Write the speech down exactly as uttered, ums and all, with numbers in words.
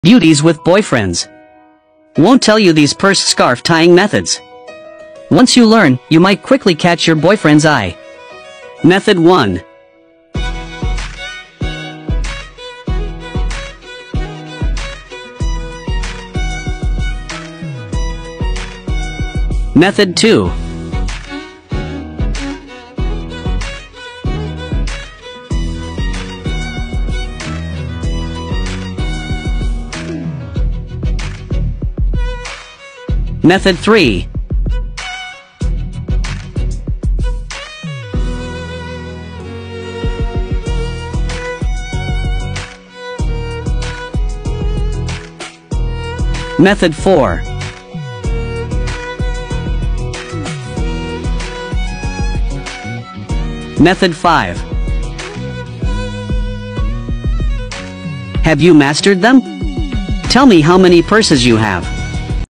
Beauties with boyfriends. Won't tell you these purse scarf tying methods. Once you learn, you might quickly catch your boyfriend's eye. Method one. Method two. Method three. Method four. Method five. Have you mastered them? Tell me how many purses you have.